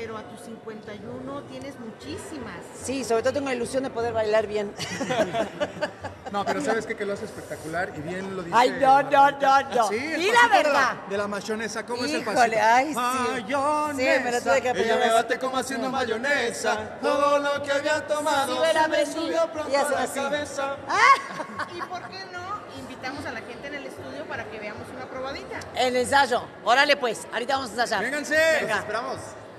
pero a tus 51 tienes muchísimas. Sí, sobre todo tengo la ilusión de poder bailar bien. No, pero ¿sabes qué? Que lo hace espectacular y bien lo dice. Ay, no. Sí, Di el la pasito verdad. de la mayonesa, ¿cómo es el Híjole, pasito? ay, sí. Mayonesa. Sí, me la tuve que aprender. Ella me bate como haciendo mayonesa. Todo lo que había tomado Sí, me la se me aprendí. subió pronto Y a hace la así. cabeza. ¿Y por qué no invitamos a la gente en el estudio para que veamos una probadita? El ensayo. Órale pues, ahorita vamos a ensayar. Vénganse. Venga. Esperamos.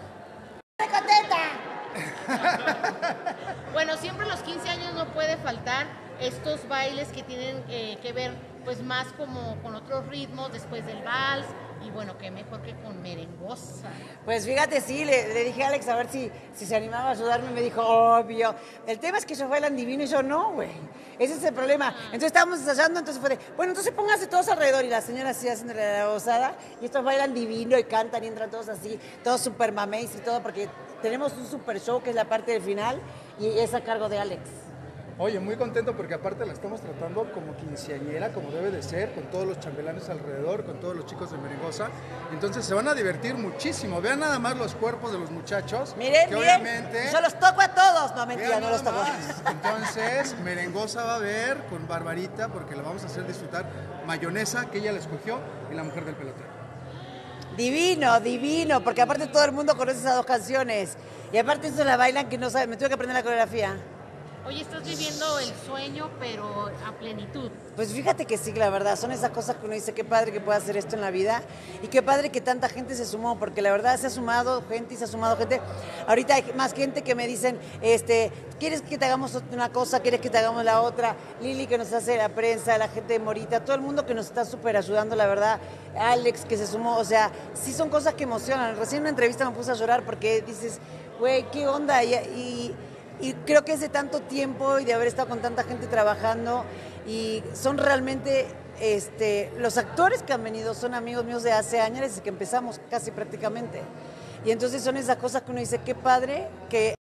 Bueno, siempre en los 15 años no puede faltar estos bailes que tienen que ver pues más como con otros ritmos después del vals y bueno, qué mejor que con merengosa. Pues fíjate, sí, le dije a Alex a ver si se animaba a ayudarme, me dijo, obvio. El tema es que ellos bailan divino y yo no, güey. Ese es el problema. Entonces estábamos ensayando, entonces fue de, bueno, entonces pónganse todos alrededor y la señora así haciendo la gozada y estos bailan divino y cantan y entran todos así, todos super mameis y todo, porque tenemos un super show que es la parte del final y es a cargo de Alex. Oye, muy contento porque aparte la estamos tratando como quinceañera, como debe de ser, con todos los chambelanes alrededor, con todos los chicos de Merengosa. Entonces se van a divertir muchísimo. Vean nada más los cuerpos de los muchachos. Miren, que miren, obviamente, yo los toco a todos. No, mentira, vean no los nada toco. más. Entonces, Merengosa va a ver con Barbarita, porque la vamos a hacer disfrutar mayonesa, que ella la escogió, y la mujer del pelotero. Divino, porque aparte todo el mundo conoce esas dos canciones. Y aparte eso la bailan que no saben, me tuve que aprender la coreografía. Oye, estás viviendo el sueño, pero a plenitud. Pues fíjate que sí, la verdad, son esas cosas que uno dice, qué padre que pueda hacer esto en la vida y qué padre que tanta gente se sumó, porque la verdad se ha sumado gente y se ha sumado gente. Ahorita hay más gente que me dicen, ¿quieres que te hagamos una cosa? ¿Quieres que te hagamos la otra? Lili que nos hace la prensa, la gente de Morita, todo el mundo que nos está súper ayudando, la verdad. Alex que se sumó, o sea, sí son cosas que emocionan. Recién en una entrevista me puse a llorar porque dices, güey, ¿qué onda? Y creo que es de tanto tiempo y de haber estado con tanta gente trabajando y son realmente los actores que han venido son amigos míos de hace años desde que empezamos casi prácticamente. Y entonces son esas cosas que uno dice, qué padre que